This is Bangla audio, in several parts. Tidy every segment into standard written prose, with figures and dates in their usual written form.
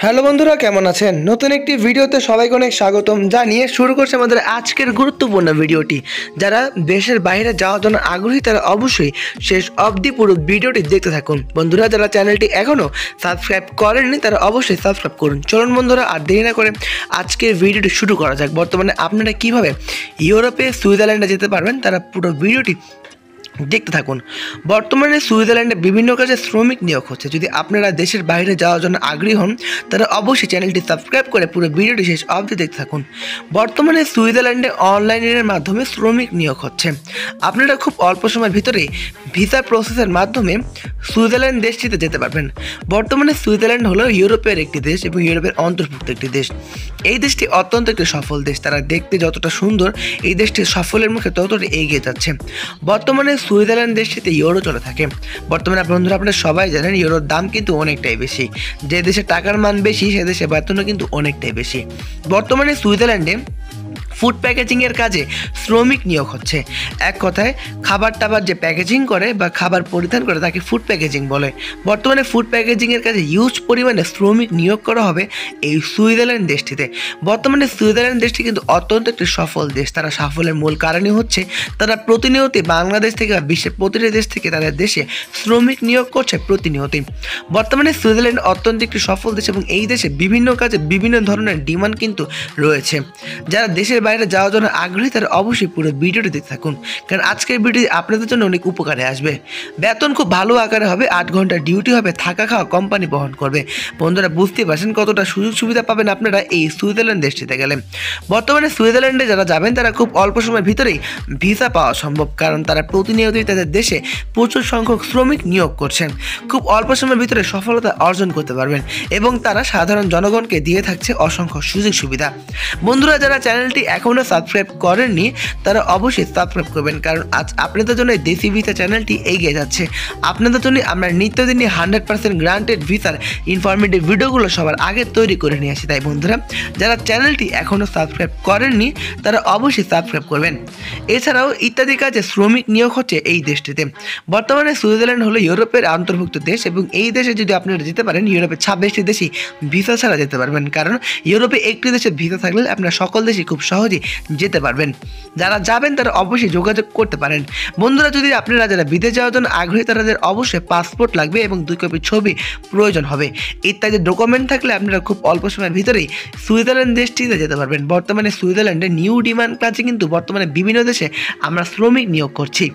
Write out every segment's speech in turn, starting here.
হ্যালো বন্ধুরা, কেমন আছেন? নতুন একটি ভিডিওতে সবাইকে অনেক স্বাগতম জানিয়ে শুরু করছে আমাদের আজকের গুরুত্বপূর্ণ ভিডিওটি। যারা দেশের বাইরে যাওয়ার জন্য আগ্রহী তারা অবশ্যই শেষ অবধি পুরো ভিডিওটি দেখতে থাকুন। বন্ধুরা, যারা চ্যানেলটি এখনও সাবস্ক্রাইব করেননি তারা অবশ্যই সাবস্ক্রাইব করুন। চলুন বন্ধুরা, আর দেরি না করে আজকের ভিডিওটি শুরু করা যাক। বর্তমানে আপনারা কীভাবে ইউরোপে সুইজারল্যান্ডে যেতে পারবেন তারা পুরো ভিডিওটি দেখতে থাকুন। বর্তমানে সুইজারল্যান্ডে বিভিন্ন কাজে শ্রমিক নিয়োগ হচ্ছে। যদি আপনারা দেশের বাইরে যাওয়ার জন্য আগ্রহী হন তারা অবশ্যই চ্যানেলটি সাবস্ক্রাইব করে পুরো ভিডিওটি শেষ অবধি দেখতে থাকুন। বর্তমানে সুইজারল্যান্ডে অনলাইনের মাধ্যমে শ্রমিক নিয়োগ হচ্ছে। আপনারা খুব অল্প সময়ের ভিতরে ভিসা প্রসেসের মাধ্যমে সুইজারল্যান্ড দেশটিতে যেতে পারবেন। বর্তমানে সুইজারল্যান্ড হলো ইউরোপের একটি দেশ এবং ইউরোপের অন্তর্ভুক্ত একটি দেশ। এই দেশটি অত্যন্ত একটি সফল দেশ। তারা দেখতে যতটা সুন্দর, এই দেশটি সফলের মুখে ততটা এগিয়ে যাচ্ছে। বর্তমানে সুইজারল্যান্ড দেশটিতে ইউরো চলে থাকে। বর্তমানে বন্ধুরা, আপনারা সবাই জানেন ইউরোর দাম কিন্তু অনেকটাই বেশি। যে দেশে টাকার মান বেশি সে দেশে বেতনও কিন্তু অনেকটাই বেশি। বর্তমানে সুইজারল্যান্ডে ফুড প্যাকেজিংয়ের কাজে শ্রমিক নিয়োগ হচ্ছে। এক কথায় খাবার টাবার যে প্যাকেজিং করে বা খাবার পরিধান করে তাকে ফুড প্যাকেজিং বলে। বর্তমানে ফুড প্যাকেজিংয়ের কাজে হিউজ পরিমাণে শ্রমিক নিয়োগ করা হবে এই সুইজারল্যান্ড দেশটিতে। বর্তমানে সুইজারল্যান্ড দেশটি কিন্তু অত্যন্ত একটি সফল দেশ। তারা সাফল্যের মূল কারণই হচ্ছে তারা প্রতিনিয়তই বাংলাদেশ থেকে বা বিশ্বের প্রতিটি দেশ থেকে তাদের দেশে শ্রমিক নিয়োগ করছে প্রতিনিয়তই। বর্তমানে সুইজারল্যান্ড অত্যন্ত একটি সফল দেশ এবং এই দেশে বিভিন্ন কাজে বিভিন্ন ধরনের ডিমান্ড কিন্তু রয়েছে। যারা দেশের বাইরে যাওয়ার জন্য আগ্রহী তারা অবশ্যই পুরো ভিডিওটি দেখতে থাকুন, কারণ আজকের ভিডিও আপনাদের জন্য অনেক উপকারে আসবে। বেতন খুব ভালো আকারে হবে, 8 ঘন্টা ডিউটি হবে, থাকা খাওয়া কোম্পানি বহন করবে। বন্ধুরা, বুঝতে পারছেন কতটা সুযোগ সুবিধা পাবেন আপনারা এই সুইজারল্যান্ড দেশটিতে গেলে। বর্তমানে সুইজারল্যান্ডে যারা যাবেন তারা খুব অল্প সময়ের ভিতরেই ভিসা পাওয়া সম্ভব, কারণ তারা প্রতিনিয়তই তাদের দেশে প্রচুর সংখ্যক শ্রমিক নিয়োগ করছেন। খুব অল্প সময়ের ভিতরে সফলতা অর্জন করতে পারবেন এবং তারা সাধারণ জনগণকে দিয়ে থাকছে অসংখ্য সুযোগ সুবিধা। বন্ধুরা, যারা চ্যানেলটি এখনও সাবস্ক্রাইব করেননি তারা অবশ্যই সাবস্ক্রাইব করবেন, কারণ আজ আপনাদের জন্য দেশি ভিসা চ্যানেলটি এগিয়ে যাচ্ছে। আপনাদের জন্য আমরা নিত্যদিনই 100% গ্রান্টেড ভিসার ইনফরমেটিভ ভিডিওগুলো সবার আগে তৈরি করে নিয়ে আসি। তাই বন্ধুরা, যারা চ্যানেলটি এখনও সাবস্ক্রাইব করেননি তারা অবশ্যই সাবস্ক্রাইব করবেন। এছাড়াও ইত্যাদি কাজে শ্রমিক নিয়োগ হচ্ছে এই দেশটিতে। বর্তমানে সুইজারল্যান্ড হলো ইউরোপের অন্তর্ভুক্ত দেশ এবং এই দেশে যদি আপনারা যেতে পারেন ইউরোপের 26টি দেশই ভিসা ছাড়া যেতে পারবেন, কারণ ইউরোপে একটি দেশে ভিসা থাকলে আপনারা সকল দেশে খুব সহজেই যেতে পারবেন। যারা যাবেন তারা অবশ্যই যোগাযোগ করতে পারেন। বন্ধুরা, যদি আপনারা যারা বিদেশ যাওয়ার জন্য আগ্রহী তাদের অবশ্যই পাসপোর্ট লাগবে এবং 2 কপি ছবি প্রয়োজন হবে। ইত্যাদি ডকুমেন্ট থাকলে আপনারা খুব অল্প সময়ের ভিতরেই সুইজারল্যান্ড দেশটিতে যেতে পারবেন। বর্তমানে সুইজারল্যান্ডে নিউ ডিমান্ড কাজে কিন্তু বর্তমানে বিভিন্ন দেশে আমরা শ্রমিক নিয়োগ করছি।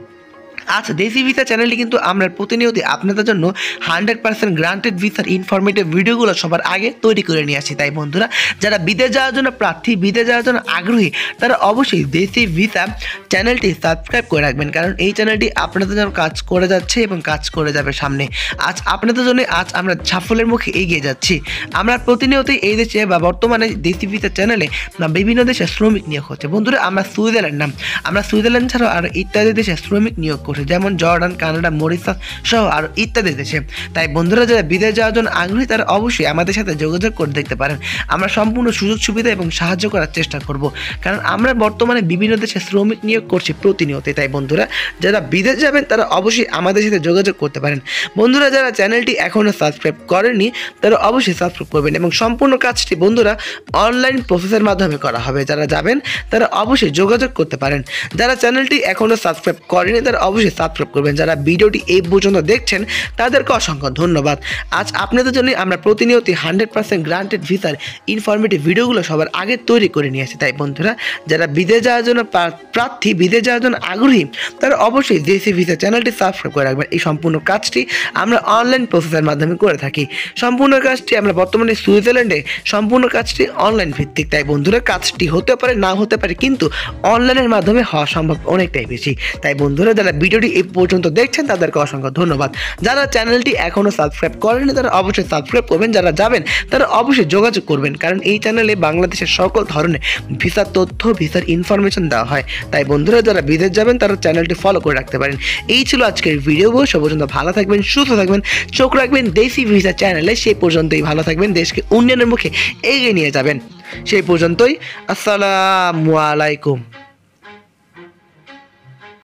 আচ্ছা, দেশি ভিসা চ্যানেলটি কিন্তু আমরা প্রতিনিয়তই আপনাদের জন্য 100% গ্রান্টেড ভিসার ইনফরমেটিভ ভিডিওগুলো সবার আগে তৈরি করে নিয়ে আসি। তাই বন্ধুরা, যারা বিদেশ যাওয়ার জন্য প্রার্থী, বিদেশ যাওয়ার জন্য আগ্রহী তারা অবশ্যই দেশি ভিসা চ্যানেলটি সাবস্ক্রাইব করে রাখবেন, কারণ এই চ্যানেলটি আপনাদের জন্য কাজ করে যাচ্ছে এবং কাজ করে যাবে সামনে। আজ আপনাদের জন্য আমরা সাফল্যের মুখে এগিয়ে যাচ্ছি। আমরা প্রতিনিয়তই এই দেশে বা বর্তমানে দেশি ভিসা চ্যানেলে বিভিন্ন দেশে শ্রমিক নিয়োগ হচ্ছে। বন্ধুরা, আমরা সুইজারল্যান্ড ছাড়াও আর ইত্যাদি দেশে শ্রমিক নিয়োগ করছি, যেমন জর্ডান, কানাডা, মরিশাস সহ আরও ইত্যাদি দেশে। তাই বন্ধুরা, যারা বিদেশ যাওয়ার জন্য আগ্রহী তারা অবশ্যই আমাদের সাথে যোগাযোগ করে দেখতে পারেন। আমরা সম্পূর্ণ সুযোগ সুবিধা এবং সাহায্য করার চেষ্টা করব, কারণ আমরা বর্তমানে বিভিন্ন দেশে শ্রমিক নিয়োগ করছি প্রতিনিয়তই। তাই বন্ধুরা, যারা বিদেশ যাবেন তারা অবশ্যই আমাদের সাথে যোগাযোগ করতে পারেন। বন্ধুরা, যারা চ্যানেলটি এখনও সাবস্ক্রাইব করেননি তারা অবশ্যই সাবস্ক্রাইব করবেন এবং সম্পূর্ণ কাজটি বন্ধুরা অনলাইন প্রসেসের মাধ্যমে করা হবে। যারা যাবেন তারা অবশ্যই যোগাযোগ করতে পারেন। যারা চ্যানেলটি এখনও সাবস্ক্রাইব করেনি তারা অবশ্যই সাবস্ক্রাইব করবেন। যারা ভিডিওটি এই পর্যন্ত দেখছেন তাদেরকে অসংখ্য ধন্যবাদ। আজ আপনাদের জন্য আমরা প্রতিনিয়তই 100% গ্রান্টেড ভিসার ইনফরমেটিভ ভিডিওগুলো সবার আগে তৈরি করে নিয়ে আসি। তাই বন্ধুরা, যারা বিদেশ যাওয়ার জন্য প্রার্থী, বিদেশ যাওয়ার জন্য আগ্রহী তারা অবশ্যই দেশি ভিসা চ্যানেলটি সাবস্ক্রাইব করে রাখবেন। এই সম্পূর্ণ কাজটি আমরা অনলাইন প্রসেসের মাধ্যমে করে থাকি। সম্পূর্ণ কাজটি আমরা বর্তমানে সুইজারল্যান্ডে সম্পূর্ণ কাজটি অনলাইন ভিত্তিক। তাই বন্ধুরা, কাজটি হতে পারে না হতে পারে, কিন্তু অনলাইনের মাধ্যমে হওয়া সম্ভব অনেকটাই বেশি। তাই বন্ধুরা, যারা ভিডিওটি এই পর্যন্ত দেখছেন তাদেরকে অসংখ্য ধন্যবাদ। যারা চ্যানেলটি এখনও সাবস্ক্রাইব করেনি তারা অবশ্যই সাবস্ক্রাইব করবেন। যারা যাবেন তারা অবশ্যই যোগাযোগ করবেন, কারণ এই চ্যানেলে বাংলাদেশের সকল ধরনের ভিসার তথ্য, ভিসার ইনফরমেশন দেওয়া হয়। তাই বন্ধুরা, যারা বিদেশ যাবেন তারা চ্যানেলটি ফলো করে রাখতে পারেন। এই ছিল আজকের ভিডিও। সে পর্যন্ত ভালো থাকবেন, সুস্থ থাকবেন, চোখ রাখবেন দেশি ভিসা চ্যানেলে। সেই পর্যন্তই ভালো থাকবেন, দেশকে উন্নয়নের মুখে এগিয়ে নিয়ে যাবেন। সেই পর্যন্তই, আসসালামু আলাইকুম।